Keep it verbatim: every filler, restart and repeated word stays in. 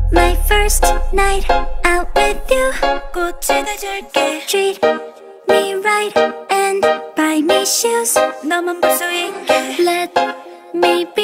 My first night out with you. 꽃에다 줄게. Treat me right and buy me shoes. 너만 볼 수 있게. Let me be